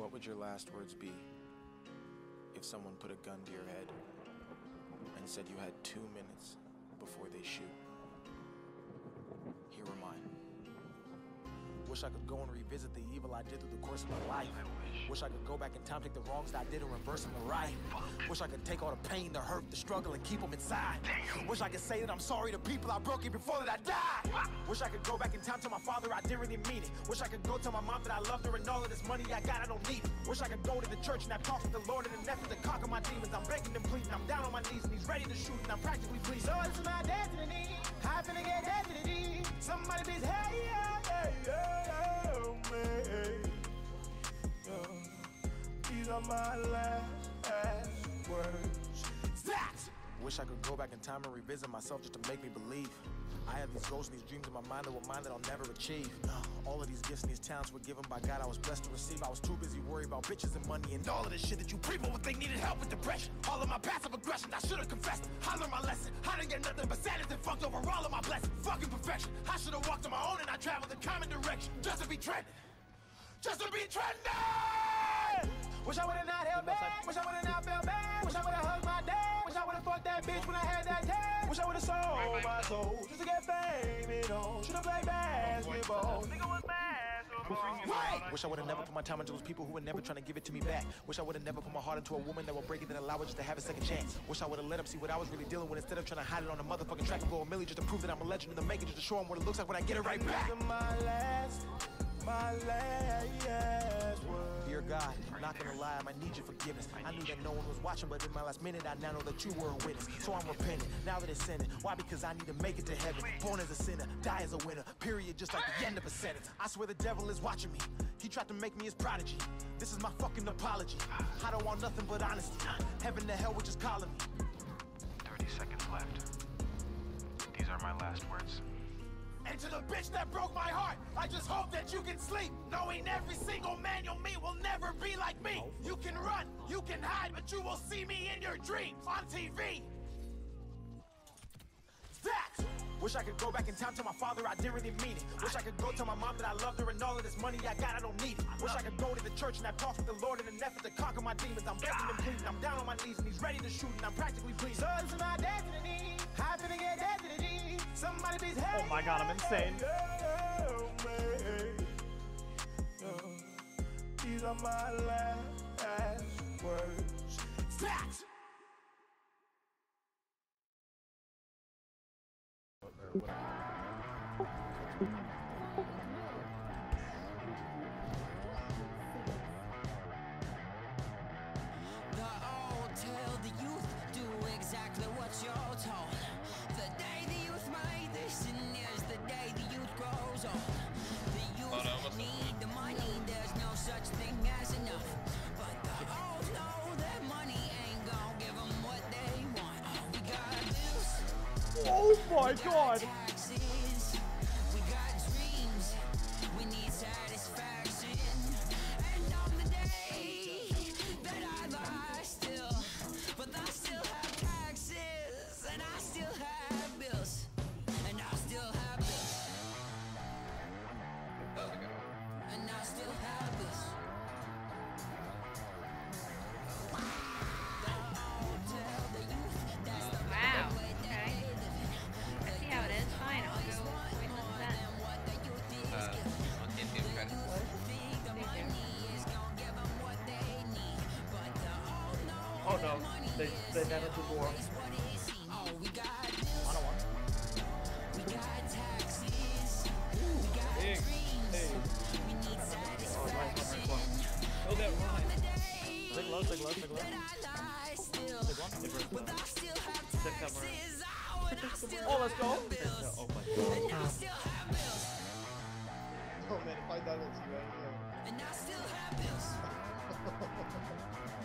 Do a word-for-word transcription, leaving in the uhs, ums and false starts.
What would your last words be if someone put a gun to your head and said you had two minutes before they shoot? Here are mine. Wish I could go and revisit the evil I did through the course of my life. Wish I could go back in time, take the wrongs that I did and reverse them to right. Wish I could take all the pain, the hurt, the struggle and keep them inside. Wish I could say that I'm sorry to people I broke it before that I died. Wish I could go back in time to my father, I didn't really mean it. Wish I could go tell my mom that I loved her and all of this money I got, I don't need it. Wish I could go to the church and have talks with the Lord in an effort to conquer my demons. I'm begging and pleading, I'm down on my knees and he's ready to shoot and I'm practically pleased. So this is my destiny, I finna get destiny. Somebody please, hey, yeah, yeah, yeah, oh, man. These are my last, last words. That! Wish I could go back in time and revisit myself just to make me believe. I have these goals and these dreams in my mind that were mine that I'll never achieve. All of these gifts and these talents were given by God I was blessed to receive. I was too busy worried about bitches and money and all of this shit that you people would think needed help with depression. All of my passive aggression, I should've confessed. I learned my lesson. I didn't get nothing but sadness and fucked over all of my blessings. Fucking perfection. I should've walked on my own and I traveled in common direction. Just to be trending. Just to be trending! Wish I would've not held back. Wish I would've not felt bad. Wish I would've hugged my dad. Wish I would've fucked that bitch when I had that tag. Wish I would've sold my soul just to get fame, you know. Should've played basketball. Nigga was basketball. Right. Wish I would've never put my time into those people who were never trying to give it to me back. Wish I would've never put my heart into a woman that would break it and allow it just to have a second chance. Wish I would've let them see what I was really dealing with instead of trying to hide it on a motherfucking track and blow a milli just to prove that I'm a legend in the making, just to show them what it looks like when I get it right back. My last, my last word. Dear God, I'm not gonna lie, I might need your forgiveness. I knew that no one was watching, but in my last minute, I now know that you were a witness. So I'm repenting, now that it's ended. Why? Because I need to make it to heaven. Born as a sinner, die as a winner. Period, just like the end of a sentence. I swear the devil is watching me. He tried to make me his prodigy. This is my fucking apology. I don't want nothing but honesty. Heaven to hell, which is calling me. thirty seconds left. These are my last words. And to the bitch that broke my heart, I just hope that you can sleep, knowing every single man you'll meet will never be like me. You can run, you can hide, but you will see me in your dreams on T V. That! Wish I could go back in time to my father, I didn't really mean it. Wish I could go tell my mom that I loved her and all of this money I got, I don't need it. Wish I could go to the church and have talks with the Lord in an effort to conquer my demons. I'm begging and pleading, I'm down on my knees and he's ready to shoot and I'm practically pleased. So this is my destiny, I finna get destiny. Somebody please, hey, oh my god, I'm insane. oh, man. These are my last, last words. Facts! The old tale, the youth do exactly what you're told. The day the youth made this and is the day the youth grows old. The youth need the money, there's no such thing as enough. But the old know that money ain't gonna give them what they want. Oh, we got bills. Oh my god! Taxes, we got dreams, we need satisfaction. And on the day that I lie still, but I still have taxes, and I still have bills, and I still have bills, and I still have bills. Wow, okay. I see how it is. Fine, I'll go wait for that. Uh, on in-game credits. Oh no, they, they never took war. one oh one. Big. Hey. Oh, right, right, right. Oh, that line. Big low, big low, big low. Big one, big one. Sick camera. Oh, let's go. Oh my god. Oh man, if I die, let's see right here. And I still have bills.